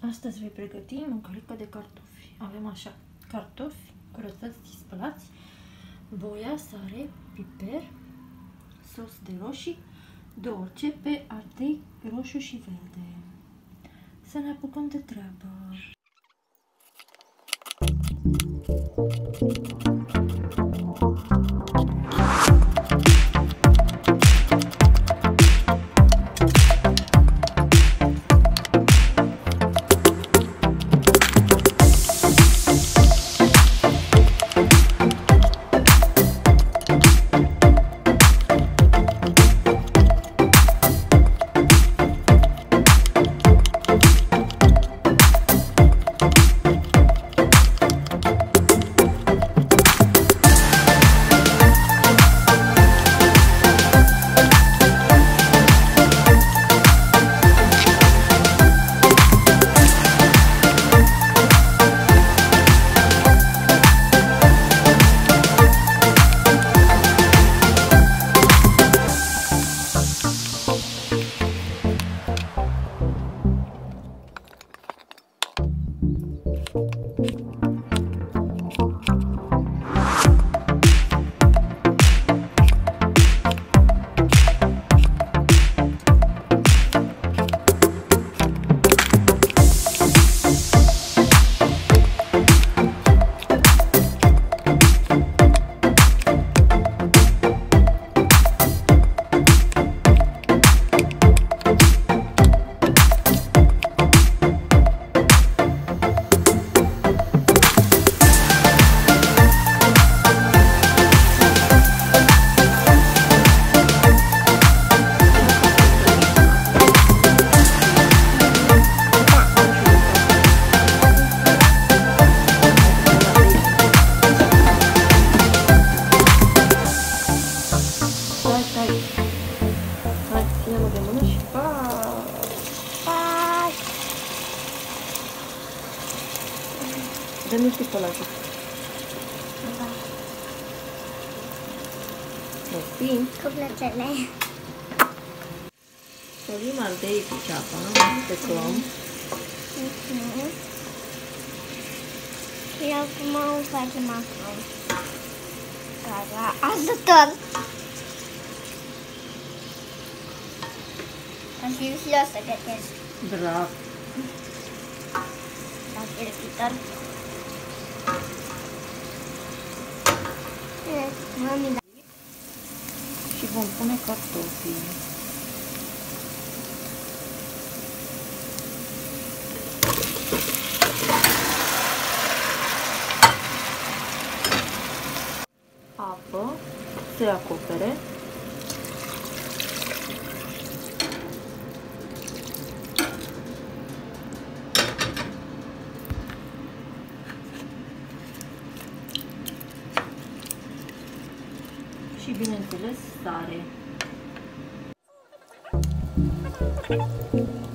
Astăzi voi pregăti mâncărică de cartofi. Avem așa, cartofi curățați și spălați, boia, sare, piper, sos de roșii, 2 cepe, ardei roșu și verde. Să ne apucăm de treabă. Dă-mi un chipolatul. Da. Mersi. Cu plăcere. Solim ardei cu ceapa, pe clon. Și acum o facem acum. Gata, ajutor! Am știut și eu să gătesc. Bravo! La fericitor. Mami, da. Și vom pune cartofii. Apă, se acopere. Și bineînțeles sare.